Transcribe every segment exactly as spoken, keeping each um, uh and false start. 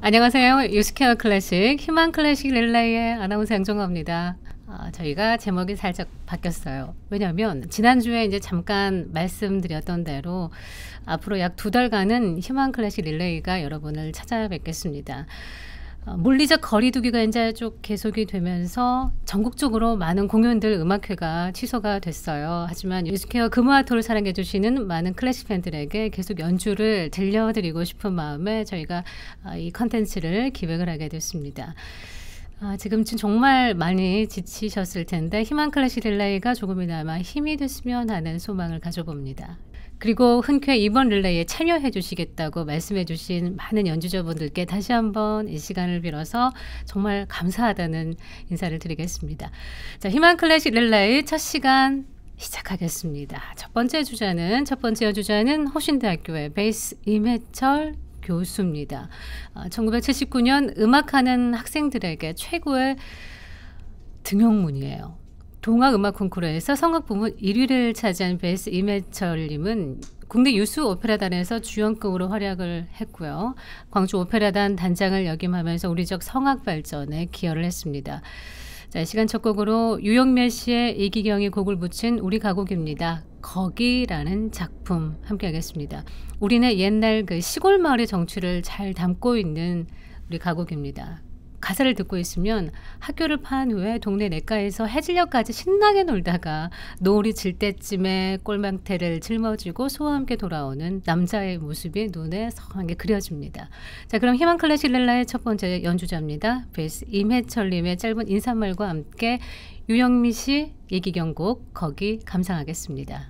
안녕하세요. 유스케어 클래식 희망 클래식 릴레이의 아나운서 양정화입니다. 아, 저희가 제목이 살짝 바뀌었어요. 왜냐하면 지난주에 이제 잠깐 말씀드렸던 대로 앞으로 약 두 달간은 희망 클래식 릴레이가 여러분을 찾아뵙겠습니다. 어, 물리적 거리두기가 이제 쭉 계속이 되면서 전국적으로 많은 공연들, 음악회가 취소가 됐어요. 하지만 유스케어 금호아토를 사랑해 주시는 많은 클래식 팬들에게 계속 연주를 들려드리고 싶은 마음에 저희가 어, 이 컨텐츠를 기획을 하게 됐습니다. 아, 지금쯤 정말 많이 지치셨을 텐데 희망 클래식 릴레이가 조금이나마 힘이 됐으면 하는 소망을 가져봅니다. 그리고 흔쾌히 이번 릴레이에 참여해 주시겠다고 말씀해 주신 많은 연주자분들께 다시 한번 이 시간을 빌어서 정말 감사하다는 인사를 드리겠습니다. 자, 희망 클래식 릴레이 첫 시간 시작하겠습니다. 첫 번째 주자는 첫 번째 연주자는 호신대학교의 베이스 임해철 교수입니다. 어, 천구백칠십구 년 음악하는 학생들에게 최고의 등용문이에요. 동아음악 콩쿠르에서 성악 부문 일 위를 차지한 베이스 임해철님은 국내 유수 오페라단에서 주연급으로 활약을 했고요. 광주 오페라단 단장을 역임하면서 우리적 성악 발전에 기여를 했습니다. 자, 시간 첫 곡으로 유영매 씨의 이기경이 곡을 붙인 우리 가곡입니다. 거기라는 작품 함께 하겠습니다. 우리네 옛날 그 시골 마을의 정취를 잘 담고 있는 우리 가곡입니다. 가사를 듣고 있으면 학교를 판 후에 동네 냇가에서 해질녘까지 신나게 놀다가 노을이 질 때쯤에 꼴망태를 짊어지고 소와 함께 돌아오는 남자의 모습이 눈에 선하게 그려집니다. 자, 그럼 희망 클래식 릴레이의 첫 번째 연주자입니다. 베이스 임해철님의 짧은 인사말과 함께 유영미 씨 예기경 곡 거기 감상하겠습니다.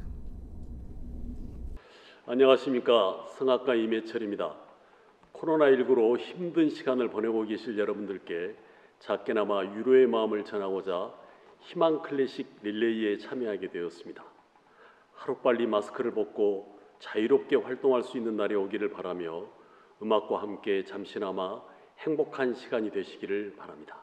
안녕하십니까. 성악가 임해철입니다. 코로나십구로 힘든 시간을 보내고 계실 여러분들께 작게나마 위로의 마음을 전하고자 희망 클래식 릴레이에 참여하게 되었습니다. 하루빨리 마스크를 벗고 자유롭게 활동할 수 있는 날이 오기를 바라며 음악과 함께 잠시나마 행복한 시간이 되시기를 바랍니다.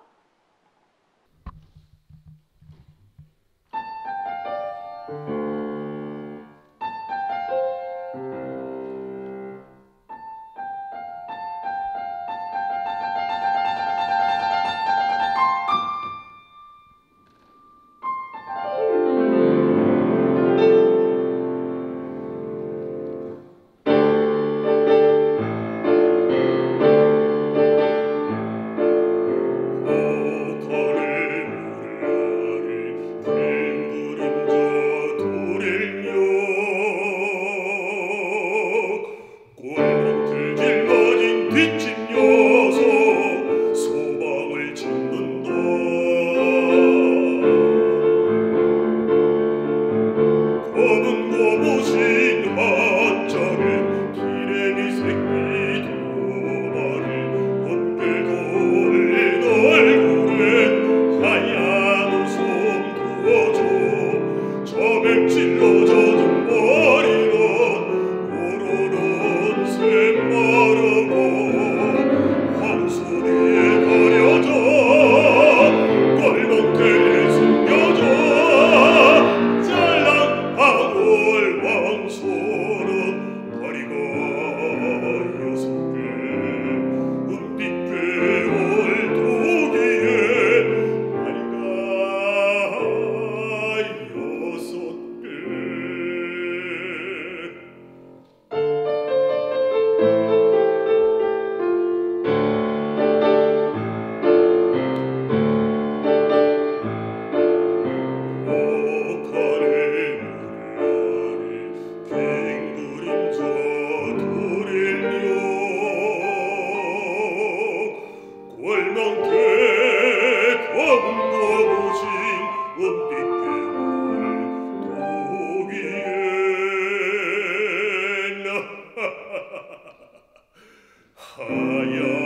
하얀